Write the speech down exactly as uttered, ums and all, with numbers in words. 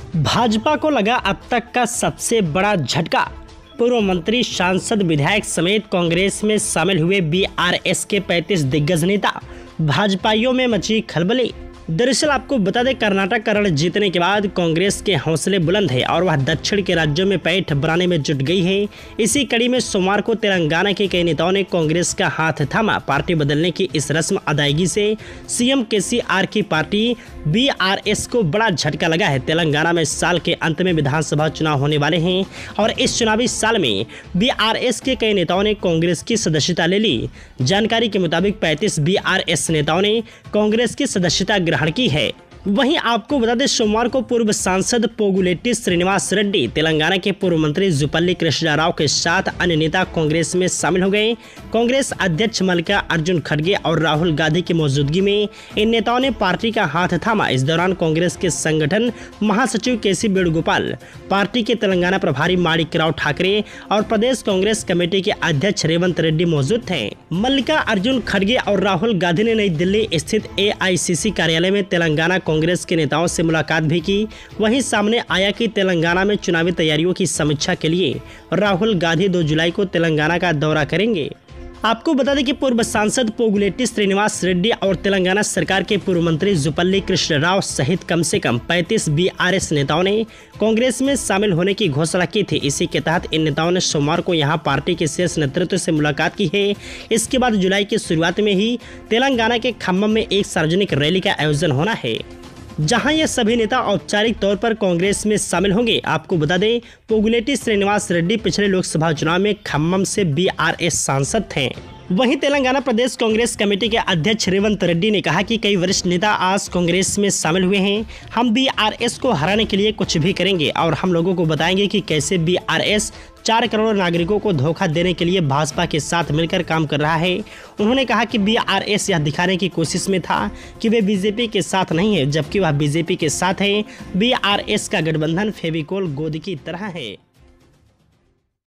भाजपा को लगा अब तक का सबसे बड़ा झटका। पूर्व मंत्री, सांसद, विधायक समेत कांग्रेस में शामिल हुए बीआरएस के पैंतीस दिग्गज नेता। भाजपाइयों में मची खलबली। दरअसल आपको बता दें, कर्नाटक का रण जीतने के बाद कांग्रेस के हौसले बुलंद है और वह दक्षिण के राज्यों में पैठ बनाने में जुट गई है। इसी कड़ी में सोमवार को तेलंगाना के कई नेताओं ने कांग्रेस का हाथ थामा। पार्टी बदलने की इस रस्म अदायगी से सीएम केसीआर की पार्टी बीआरएस को बड़ा झटका लगा है। तेलंगाना में साल के अंत में विधानसभा चुनाव होने वाले हैं और इस चुनावी साल में बीआरएस के कई नेताओं ने कांग्रेस की सदस्यता ले ली। जानकारी के मुताबिक पैंतीस बीआरएस नेताओं ने कांग्रेस की सदस्यता ग्रहण की है। वहीं आपको बता दें, सोमवार को पूर्व सांसद पोगुलेट्टी श्रीनिवास रेड्डी, तेलंगाना के पूर्व मंत्री जुपल्ली कृष्णा राव के साथ अन्य नेता कांग्रेस में शामिल हो गए। कांग्रेस अध्यक्ष मल्लिका अर्जुन खड़गे और राहुल गांधी की मौजूदगी में इन नेताओं ने पार्टी का हाथ थामा। इस दौरान कांग्रेस के संगठन महासचिव केसी वेणुगोपाल, पार्टी के तेलंगाना प्रभारी माणिक्यराव ठाकरे और प्रदेश कांग्रेस कमेटी के अध्यक्ष रेवंत रेड्डी मौजूद थे। मल्लिका अर्जुन खड़गे और राहुल गांधी ने नई दिल्ली स्थित एआईसीसी कार्यालय में तेलंगाना कांग्रेस के नेताओं से मुलाकात भी की। वहीं सामने आया कि तेलंगाना में चुनावी तैयारियों की समीक्षा के लिए राहुल गांधी दो जुलाई को तेलंगाना का दौरा करेंगे। आपको बता दें कि पूर्व सांसद पोगुलेट्टी श्रीनिवास रेड्डी और तेलंगाना सरकार के पूर्व मंत्री जुपल्ली कृष्णा राव सहित कम से कम पैंतीस बीआरएस नेताओं ने कांग्रेस में शामिल होने की घोषणा की थी। इसी के तहत इन नेताओं ने सोमवार को यहां पार्टी के शीर्ष नेतृत्व से मुलाकात की है। इसके बाद जुलाई की शुरुआत में ही तेलंगाना के खम्मम में एक सार्वजनिक रैली का आयोजन होना है, जहां ये सभी नेता औपचारिक तौर पर कांग्रेस में शामिल होंगे। आपको बता दें, पोगुलेट्टी श्रीनिवास रेड्डी पिछले लोकसभा चुनाव में खम्मम से बीआरएस सांसद थे। वहीं तेलंगाना प्रदेश कांग्रेस कमेटी के अध्यक्ष रेवंत रेड्डी ने कहा कि कई वरिष्ठ नेता आज कांग्रेस में शामिल हुए हैं। हम बीआरएस को हराने के लिए कुछ भी करेंगे और हम लोगों को बताएंगे कि कैसे बीआरएस चार करोड़ नागरिकों को धोखा देने के लिए भाजपा के साथ मिलकर काम कर रहा है। उन्होंने कहा कि बीआरएस यह दिखाने की कोशिश में था कि वे बीजेपी के साथ नहीं है, जबकि वह बीजेपी के साथ है। बीआरएस का गठबंधन फेविकोल गोंद की तरह है।